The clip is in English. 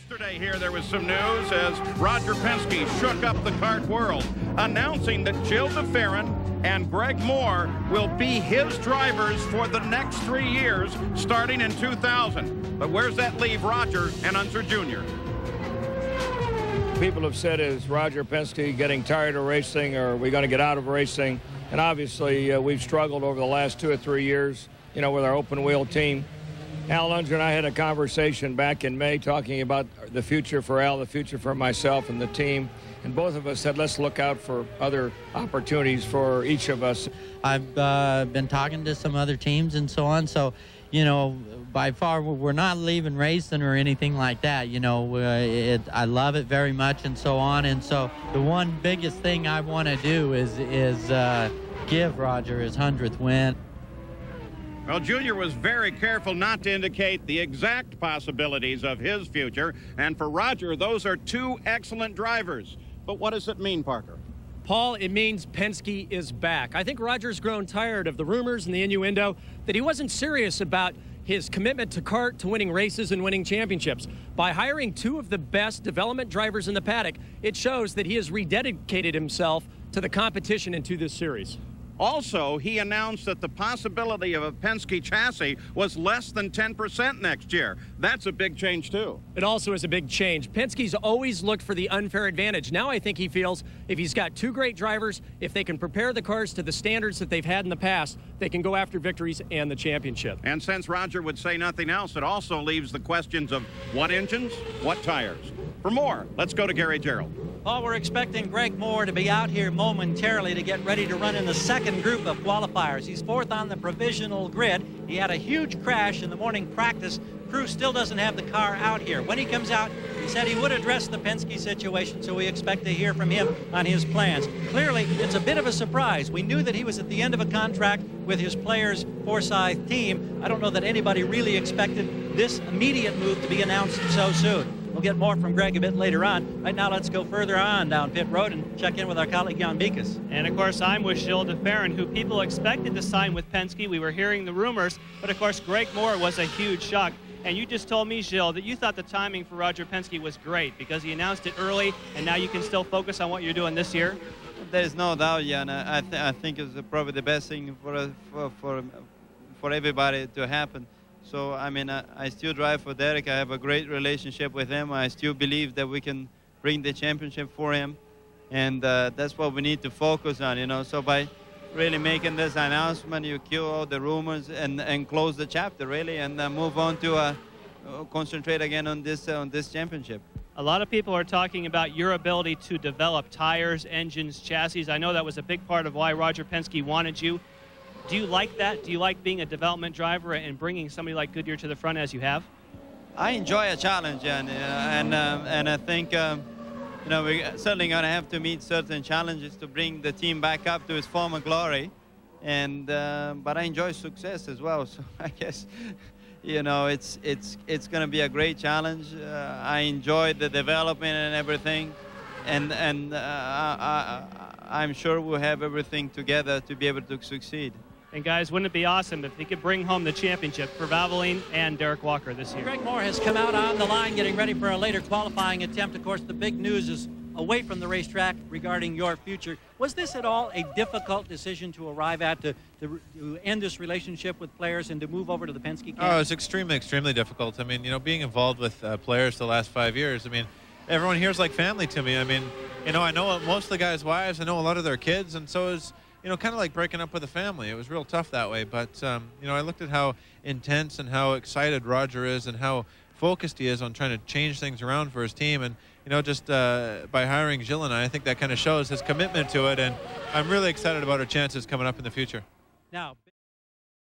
Yesterday here there was some news as Roger Penske shook up the kart world, announcing that Gilles de Ferran and Greg Moore will be his drivers for the next 3 years, starting in 2000. But where's that leave Roger and Unser Jr.? People have said, is Roger Penske getting tired of racing, or are we going to get out of racing? And obviously we've struggled over the last 2 or 3 years, with our open wheel team. Al Unser and I had a conversation back in May talking about the future for Al, the future for myself and the team. And both of us said, let's look out for other opportunities for each of us. I've been talking to some other teams and so on. So, by far, we're not leaving racing or anything like that. I love it very much and so on. And so the one biggest thing I want to do is give Roger his 100th win. Well, Junior was very careful not to indicate the exact possibilities of his future. And for Roger, those are 2 excellent drivers. But what does it mean, Parker? Paul, it means Penske is back. I think Roger's grown tired of the rumors and the innuendo that he wasn't serious about his commitment to kart, to winning races and winning championships. By hiring 2 of the best development drivers in the paddock, it shows that he has rededicated himself to the competition and to this series. Also, he announced that the possibility of a Penske chassis was less than 10% next year. That's a big change, too. It also is a big change. Penske's always looked for the unfair advantage. Now I think he feels if he's got 2 great drivers, if they can prepare the cars to the standards that they've had in the past, they can go after victories and the championship. And since Roger would say nothing else, it also leaves the questions of what engines, what tires. For more, let's go to Gary Gerald. Paul, we're expecting Greg Moore to be out here momentarily to get ready to run in the second group of qualifiers. He's 4th on the provisional grid. He had a huge crash in the morning practice. Crew still doesn't have the car out here. When he comes out, he said he would address the Penske situation, so we expect to hear from him on his plans. Clearly, it's a bit of a surprise. We knew that he was at the end of a contract with his Players Forsyth team. I don't know that anybody really expected this immediate move to be announced so soon. We'll get more from Greg a bit later on. Right now, let's go further on down pit road and check in with our colleague Jan Beekes. And of course, I'm with Gilles de Ferran, who people expected to sign with Penske. We were hearing the rumors, but of course, Greg Moore was a huge shock. And you just told me, Gilles, that you thought the timing for Roger Penske was great because he announced it early, and now you can still focus on what you're doing this year. There's no doubt, Jan. I think it's probably the best thing for everybody to happen. So, I still drive for Derek. I have a great relationship with him. I still believe that we can bring the championship for him. And that's what we need to focus on, So by really making this announcement, you kill all the rumors and close the chapter, really, and move on to concentrate again on this championship. A lot of people are talking about your ability to develop tires, engines, chassis. I know that was a big part of why Roger Penske wanted you. Do you like that? Do you like being a development driver and bringing somebody like Goodyear to the front as you have? I enjoy a challenge, and I think we're certainly going to have to meet certain challenges to bring the team back up to its former glory. And but I enjoy success as well. So I guess it's going to be a great challenge. I enjoy the development and everything, and I'm sure we'll have everything together to be able to succeed. And guys, wouldn't it be awesome if he could bring home the championship for Valvoline and Derek Walker this year? Greg Moore has come out on the line getting ready for a later qualifying attempt. Of course, the big news is away from the racetrack regarding your future. Was this at all a difficult decision to arrive at, to end this relationship with players and to move over to the Penske camp? Oh, it's extremely difficult. Being involved with players the last 5 years, everyone here is like family to me. I know most of the guys' wives. I know a lot of their kids, and so it's kind of like breaking up with a family. It was real tough that way. But I looked at how intense and how excited Roger is, and how focused he is on trying to change things around for his team. And just by hiring Gilles and I think that kind of shows his commitment to it. And I'm really excited about our chances coming up in the future. Now.